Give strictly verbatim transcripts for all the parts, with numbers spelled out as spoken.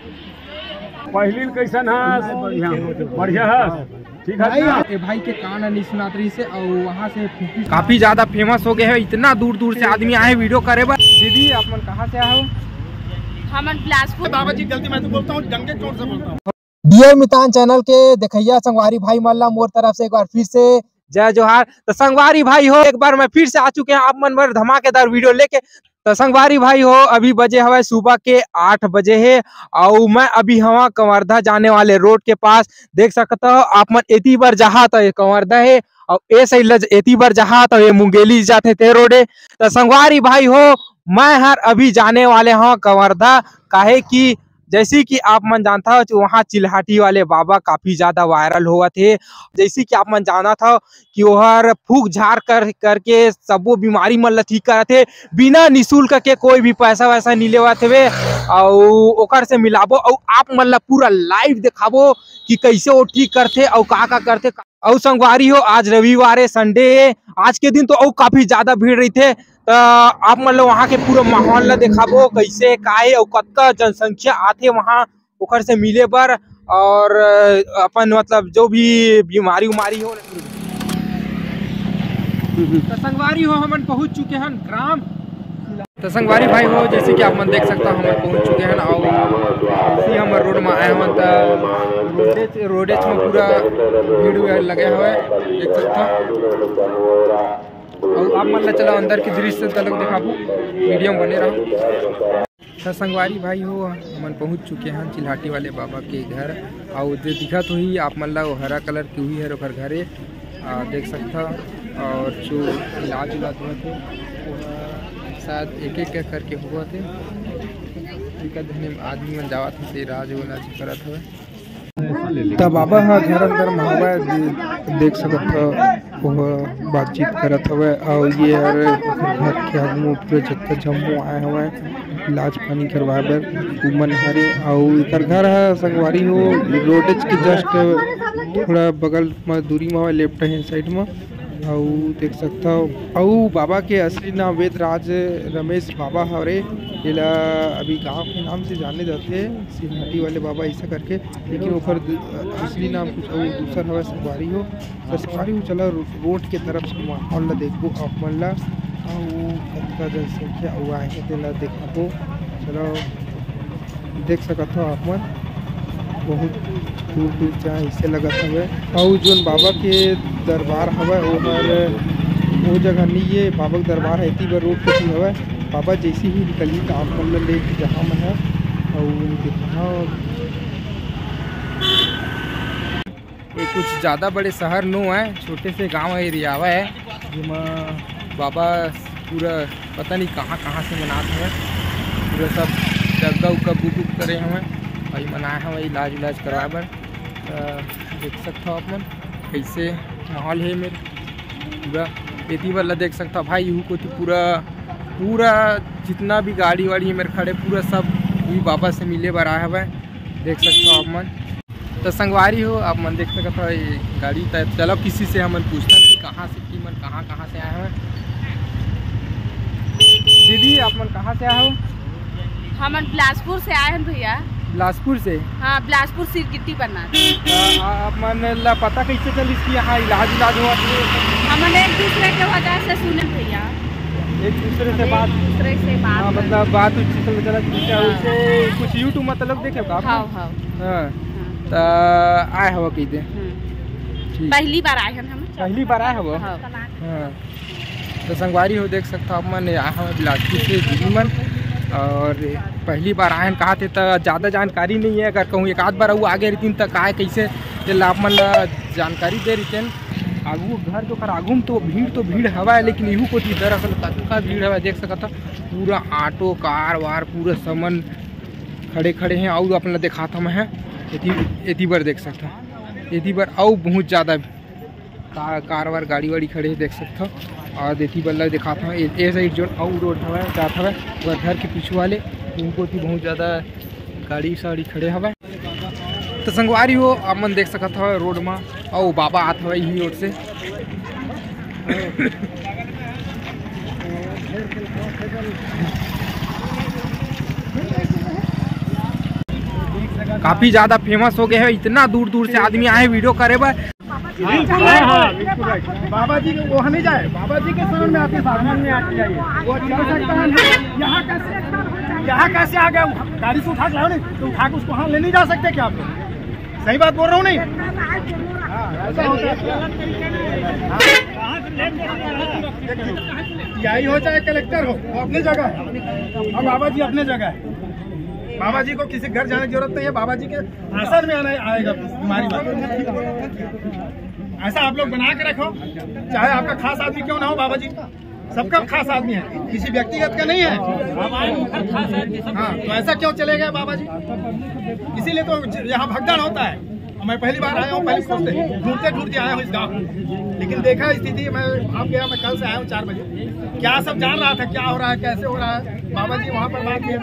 पहली कैसन है? बढ़िया बढ़िया है, ठीक है भाई, भाई के कान नहीं सुनात रही से और वहाँ से काफी ज्यादा फेमस हो गए है। इतना दूर दूर से आदमी आए वीडियो करे बस। दीदी आप मन कहाँ से आए हो? हम बिलासपुर। बाबा जी गलती मैं तो बोलता हूँ, डंगे चोट से बोलता हूँ। डियर मितान चैनल के देखैया संगवारी भाई मल्ला मोर तरफ से एक बार फिर से जय जोहार। तो संगवारी भाई हो, एक बार मैं फिर से आ चुके हैं आप मन भर धमाकेदार वीडियो लेके। तो संगवारी भाई हो, अभी बजे हवा सुबह के आठ बजे है और मैं अभी हवा कंवर्धा जाने वाले रोड के पास देख सकता हो आप मन। एती बार जहा तो ये कंवर्धा है और ए सही लज एती बार जहा तो ये मुंगेली जाते थे रोडे। तो संगवारी भाई हो, मैं हर अभी जाने वाले हूँ कंवर्धा, काहे की जैसे कि आप मन जानता हो वहाँ चिल्हाटी वाले बाबा काफी ज्यादा वायरल हुआ थे। जैसे कि आप मन जाना था कि वह फूक झाड़ कर करके सबो बीमारी मन ला ठीक करते बिना निःशुल्क के, कोई भी पैसा वैसा नहीं लेवा थे और ओकर से मिलाबो और आप मन ला पूरा लाइव दिखाबो कि कैसे वो ठीक करते और का का करते। और संगवारी हो, आज रविवार है, संडे है, आज के दिन तो और काफी ज्यादा भीड़ रही थे। तो आप मतलब वहाँ के पूरा माहौल ला दिखाबो कैसे काहे और कतका जनसंख्या आते वहाँ ओकर से मिले बर और अपन मतलब जो भी बीमारी उमारी हो। तो संगवारी हो हम पहुँच चुके हैं ग्राम। तो संगवारी भाई हो, जैसे कि आप मन देख सकता हम पहुँच चुके हैं और इसी हम रोड में आए हैं। तो रोडेज रोडेज में पूरा भीड़ लगे हुए देख सकता और आप मन चलो अंदर की दृश्य तलक दिखाबू, वीडियो में बने रहो। तो संगवारी भाई हो, हम पहुंच चुके हैं चिल्हाटी वाले बाबा के घर और जो दिखत हुई आप मन ला वो हरा कलर की हुई है ओकर घरे देख सकता। और जो इलाज उलाज हुआ थे शायद एक एक करके हुआ थे, आदमी मन जावा थे इलाज उलाज करत हुए। तो बाबा हा घर अंदर में देख सकत हो बातचीत करत हवे और ये यार घर के आदमी पूरे जत्ता जम्मू आए हुए इलाज पानी करवाए बर उमन हरे और इकर घर है संगवारी हो रोडेज के जस्ट थोड़ा बगल में दूरी में लेफ्ट हैंड साइड में और देख सकता हो। और बाबा के असली नाम वेद राज रमेश बाबा हरे, इला अभी गांव के नाम से जाने जाते हैं चिल्हाटी वाले बाबा ऐसा करके, लेकिन ऊपर असली नाम कुछ और दूसरा हवा संगवारी हो। तो संगवारी हो चलो रोड के तरफ से माहौल ला देखो आप मन ला और कतका जनसंख्या हुआ है तेला देखो। चलो देख सकते हो आप मन बहुत दूर दूर जहाँ इससे लगा हुआ और जो बाबा के दरबार हवा ओहर वो जगह नहीं है, बाबा का दरबार है इतनी बार रोड पे हवा। बाबा जैसे ही निकली तो आप मन ले जहाँ में है और ये कुछ ज़्यादा बड़े शहर नो है, छोटे से गांव एरिया है जिसमें बाबा पूरा पता नहीं कहाँ कहाँ से मनाते हैं, पूरा सब जगह उगह बुक बुक करे हुए वही मनाए हैं वही इलाज इलाज करवाए बर। देख सकते हो आप मन कैसे माहौल है मेरे पूरा एती वाला देख सकता भाई यू को तो पूरा पूरा जितना भी गाड़ी वाड़ी मेरे खड़े पूरा सब ये बाबा से मिले बर आया हुआ है देख सकते हो आप मन। तो संगवारी हो आप मन देख सकते हो ये गाड़ी तय चलो किसी से हम पूछता कि कहाँ से कि मन कहाँ कहाँ से आए हैं। दीदी आप मन कहाँ से आए हो? हम बिलासपुर से आए हैं भैया। बिलासपुर से? हाँ बिलासपुर सिरगिट्टी बनना। आप मन ला पता कैसे चली कि यहाँ इलाज इलाज हुआ? हमने एक दूसरे के वजह से सुने भैया, एक दूसरे से बात दूसरे से बात हाँ मतलब बात चला कुछ यूट्यूब मतलब देखे का? हाँ हाँ हाँ तो आए हो कहते पहली बार आए हैं हम, पहली बार आए हो। हाँ तो संगवारी हो देख सकते हो आप मन आए हो बिलासपुर से दीदी मन और पहली बार आए हैं कहा थे तो ज़्यादा जानकारी नहीं है, अगर कहूँ एक आध बार वो आगे रहती तक आए कैसे आप मन जानकारी दे रही थे। आगू घर तो खर आगू में तो भीड़ तो भीड़ हवा है, लेकिन यहू को दरअसल तत्का भीड़ हवा देख सकता पूरा ऑटो कार वार पूरा सामान खड़े खड़े हैं और अपना दिखाता मैं है एती बार देख सकता एती बार और बहुत ज़्यादा कार कार वार गाड़ी वाड़ी खड़े हैं देख सकता और एती बार दिखाता हूँ ए साइड जो और रोड हवा जाता है वह घर के पीछे वाले उनको भी बहुत ज़्यादा गाड़ी साड़ी खड़े हवा। तो संगवारी हो आप मन देख सकता है रोड में और बाबा आते हुए यही रोड से काफी ज्यादा फेमस हो गए हैं, इतना दूर दूर से आदमी आए वीडियो करे बा। बाबा जी वहाँ नहीं जाए, बाबा जी के शरण में आपके साधन में आके जाइए, वो चल सकता है। यहाँ कैसे यहाँ कैसे आ गया? गाड़ी से उठा के लाओ, नहीं तो उठा के उसको वहाँ ले नहीं जा सकते क्या आप लोग? सही बात बोल रहा हूँ नहीं? ऐसा होता है। यही हो चाहे कलेक्टर हो, वो अपनी जगह है और बाबा जी अपने जगह है। बाबा जी को किसी घर जाने की जरूरत नहीं है, बाबा जी के आसन में आना आएगा बीमारी बात। ऐसा आप लोग बना के रखो, चाहे आपका खास आदमी क्यों ना हो, बाबा जी सबका खास आदमी है, किसी व्यक्तिगत का नहीं है। हाँ, तो ऐसा क्यों चलेगा बाबा जी? इसीलिए तो यहाँ भगदड़ होता है। मैं पहली बार आया हूँ, पहले खोजते ढूंढते ढूंढते आया हूँ इस गाँव, लेकिन देखा स्थिति, मैं आप गया, मैं कल से आया हूँ चार बजे, क्या सब जान रहा था क्या हो रहा है, कैसे हो रहा है। बाबा जी वहाँ पर बात किया,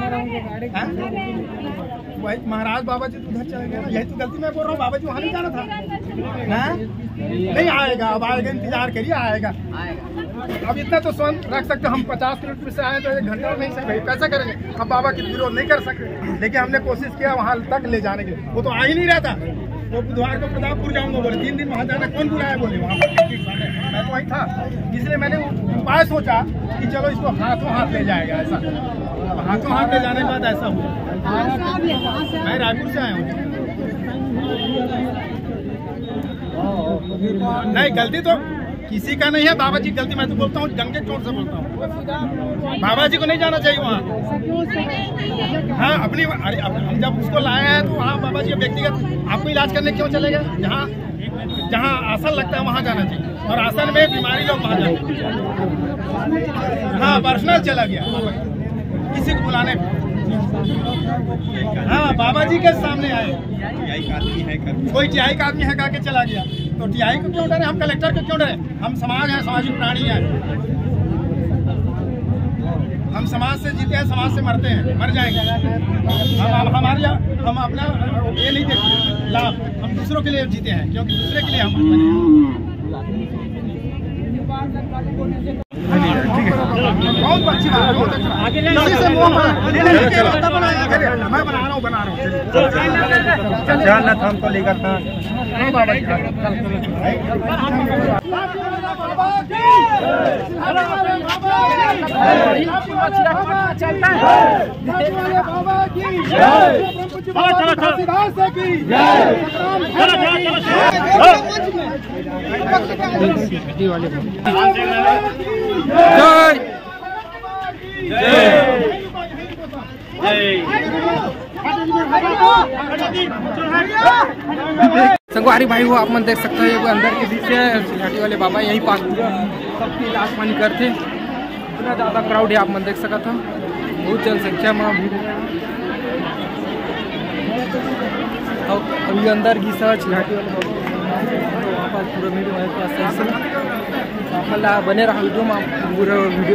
वही महाराज बाबा जी तो उधर चले गए ना, यही तो गलती मैं बोल रहा हूँ। बाबा जी वहाँ नहीं जाना था ना? नहीं आएगा, अब आएगा, इंतजार करिए आएगा। अब इतना तो स्वयं रख सकते, हम पचास किलोमीटर से आए तो एक घंटा नहीं सकते, कैसा करेंगे? हम बाबा की विरोध नहीं कर सकते, लेकिन हमने कोशिश किया वहाँ तक ले जाने की, वो तो आ ही नहीं रहता। वो बुधवार को प्रतापपुर जाऊंगा बोले, तीन दिन वहाँ जाना, कौन बुलाया बोले वहाँ पर? मैं तो वहीं था, इसलिए मैंने उपाय सोचा कि चलो इसको हाथों हाथ ले जाएगा। ऐसा हाथों हाथ ले जाने के बाद ऐसा हुआ। मैं रायपुर से आया हूँ। नहीं, गलती तो किसी का नहीं है, बाबा जी गलती, मैं तो बोलता हूँ जंग के चोट से बोलता हूँ, बाबा जी को नहीं जाना चाहिए वहाँ। हाँ, अपनी हम जब उसको लाए हैं तो वहाँ बाबा जी व्यक्तिगत आपको इलाज करने क्यों चलेगा? जहाँ जहाँ आसन लगता है वहाँ जाना चाहिए, और आसन में बीमारी लोग वहाँ जाते हैं। हाँ, पर्सनल चला गया किसी को बुलाने। हाँ, बाबा जी के सामने आए, कोई टीआई का आदमी है कहा के चला गया, तो टीआई को क्यों डरे? हम कलेक्टर को क्यों डरे? हम समाज हैं, सामाजिक प्राणी हैं, हम समाज से जीते हैं, समाज से मरते हैं, मर जाएंगे। हम हमारे हम अपना ये नहीं देखते लाभ, हम दूसरों के लिए जीते हैं, क्योंकि दूसरे के लिए हम बहुत अच्छी बात है, बहुत अच्छा। मैं बना रहा हूँ बना रहा हूँ हमको लेकर था। संगवारी भाई हो, आप मन देख सकते हैं अंदर के बीच सिलहाटी वाले बाबा यहीं पास सबकी इलाज पानी करते। इतना ज़्यादा क्राउड है, आप मन देख सकता था, बहुत जनसंख्या में भीड़। अभी अंदर घिसा सिलहाटी वाले बाबा पूरा वीडियो हमारे पास सही से बने रहा वीडियो में, पूरा वीडियो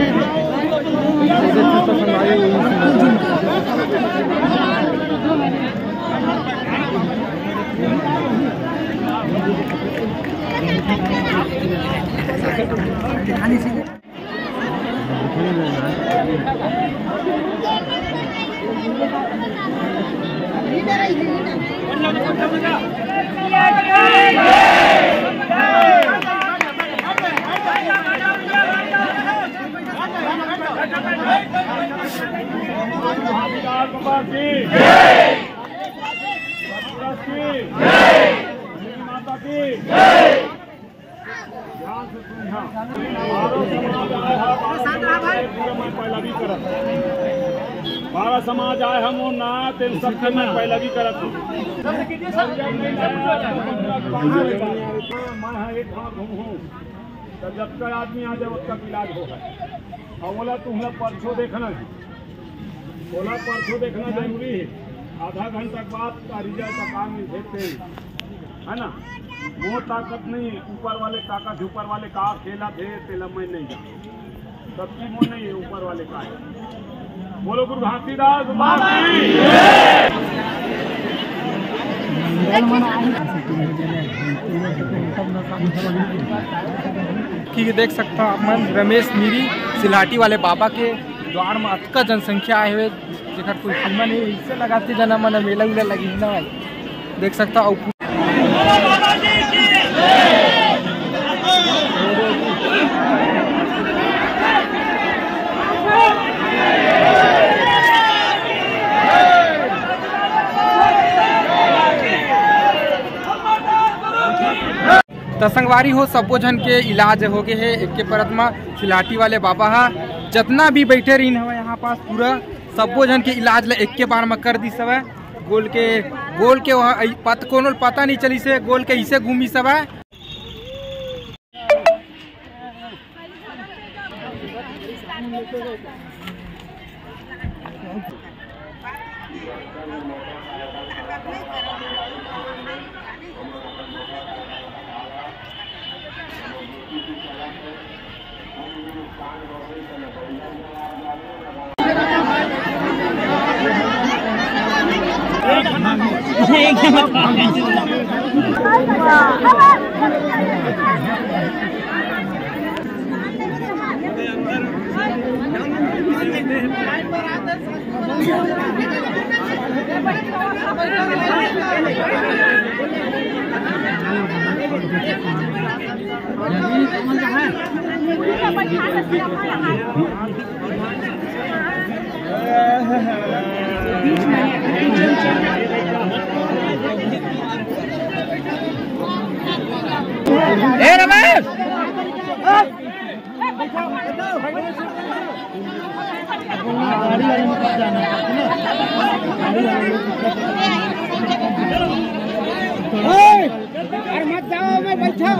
बारह समाज आए हम ना तेल सबके मैं पहले भी करत हूँ। मैं एक हाँ घूमूँ तो जब तक आदमी आ जाए उसका इलाज होगा। और बोला तुम्हारा परसों देखना है, बोला परसों देखना जरूरी है, आधा घंटा बाद का रिजल्ट का काम देखते है ना। वो ताकत नहीं है, ऊपर वाले ताकत, ऊपर वाले का खेला थे तेला मैं नहीं जा, सबकी वो नहीं है, ऊपर वाले का है। बोलो गुरु घासीदास कि देख सकता आप मन रमेश मीरी सिलहाटी वाले बाबा के द्वार में अतका जनसंख्या आए हुए। जेकर कोई फिल्म नहीं इससे लगाते जना मन मेला उला लगी ना भाई देख सकता हूँ। तो संगवारी हो सबो जन के इलाज हो गए है एक के परत में सिलाटी वाले बाबा हा जितना भी बैठे रही हवा यहाँ पास पूरा सबो जन के इलाज ला एक के बार में कर दी सब गोल के गोल के वहाँ पत कोनो पता नहीं चली से गोल के इसे घूमी सब है। ए रमेश अरे मत जाओ मैं बैठा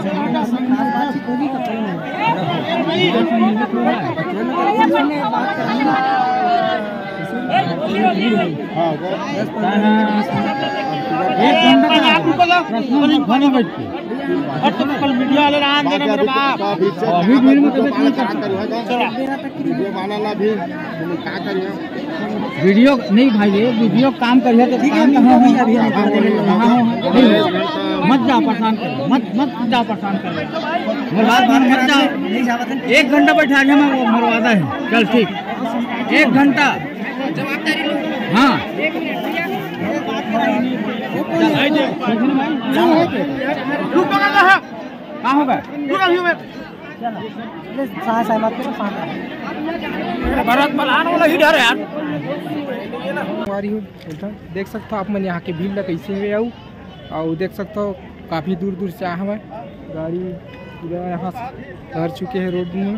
कल मीडिया वाले राम देने मेरे बाप अभी भीड़ में तो वीडियो बनाना भी क्या करिए वीडियो नहीं भाई ये वीडियो काम करिए तो काम कहाँ हुई अभी मत जाओ परेशान कर मत मत जाओ परेशान कर मेरे बात मान मत जाओ एक घंटा बैठा लिया मैं मेरा वादा है चल ठीक एक घंटा हाँ कहाँ होगा देख सकते हो आप मन यहाँ के भीड़ ला कैसे हुए आऊ और देख सकते हो काफ़ी दूर दूर से आए हमें गाड़ी पूरा यहाँ उतर चुके हैं रोड में।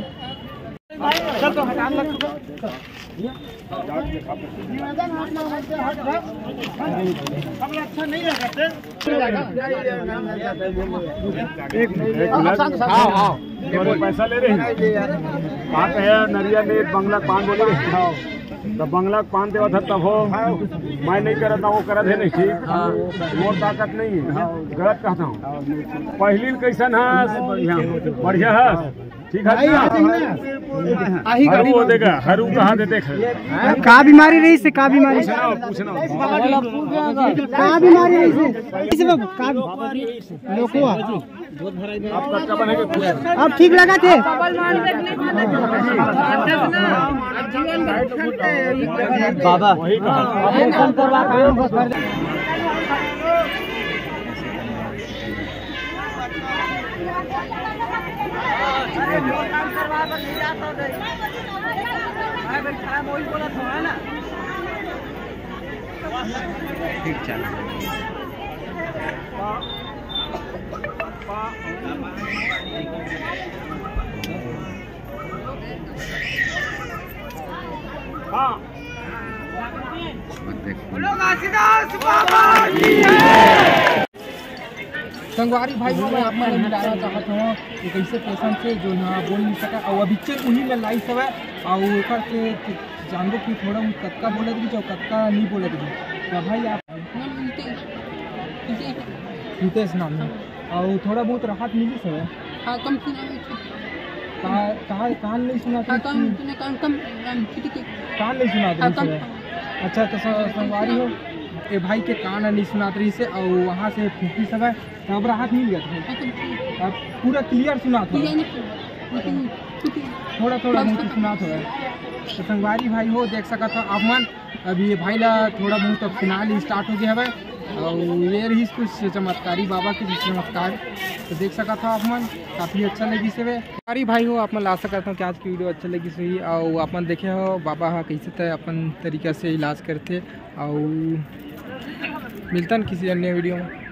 पैसा ले रहे हैं कहाँ पे है नरिया ने बंगला पान बोले तब बंगला पान देवा था तब हो मैं नहीं करता था वो करत है नहीं ठीक मोर ताकत नहीं है गलत कहता हूँ पहली कैसन है बढ़िया है ठीक है हरू देगा हरू कहाँ दे देख का बीमारी रही से का बीमारी पूछना का बीमारी रही से अब ठीक लगा थे बाबा वही कहा ठीक चल संगवारी भाई मैं आप मैं मिलाना चाहता हूँ कि कैसे पेशेंट से जो ना बोल नहीं सका और अभी चल उन्हीं में लाई सब है और ऊपर से जानबो कि थोड़ा कत्का बोले दी जो कत्का नहीं बोले दी तो भाई आप हितेश नाम है और थोड़ा बहुत राहत मिली सब है हाँ कम कहाँ कहाँ कान नहीं सुना था कम कम कम कान नहीं सुना था अच्छा तो संगवारी हो ए भाई के कान नहीं सुनात रही से और वहाँ से फूकी सब है तब राहत मिल गया था अब पूरा क्लियर सुना था थोड़ा थोड़ा मुझे सुना था। तो संगवारी भाई हो देख सका था आप मन अभी ये भाई ला थोड़ा बहुत अब फिलहाल स्टार्ट हो गया है और ये रही कुछ चमत्कारी बाबा के चमत्कार तो देख सका था आप मन काफ़ी अच्छा लगी से संगवारी भाई हो आप मन ला सका था कि आज की वीडियो अच्छा लगी सही और आप मन देखे हो बाबा हा कैसे तय अपन तरीका से इलाज करते और मिलता किसी अन्य वीडियो में।